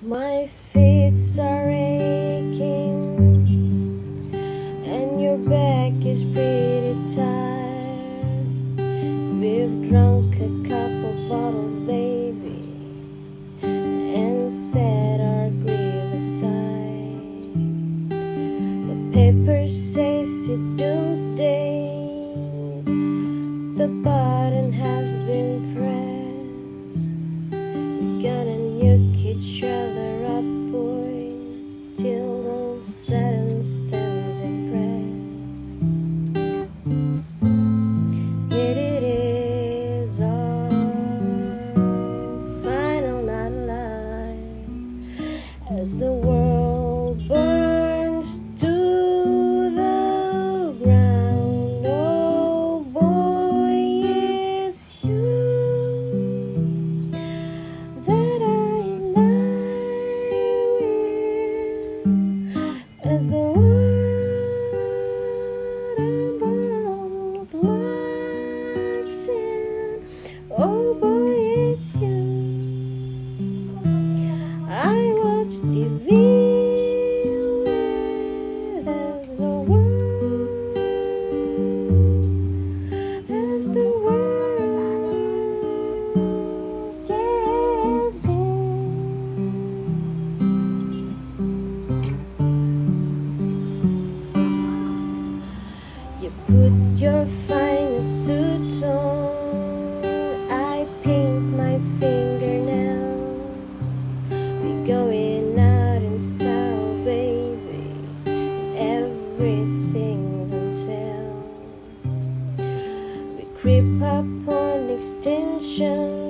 My feet are aching and your back is pretty tired. We've drunk a couple bottles, baby, and set our grief aside. The paper says it's Doomsday. The button has been pressed. We're gonna nuke each other up, boys, till all said and stands impressed. Yet it is our final night alive as the world burns to the ground. Oh boy, it's you that I lie with as the world above lights in. Oh boy, it's you. I watch TV with as the world gives in. You put your finest suit on, I paint my fingernails. We going out in style, baby, everything's on sale. We creep up on extinction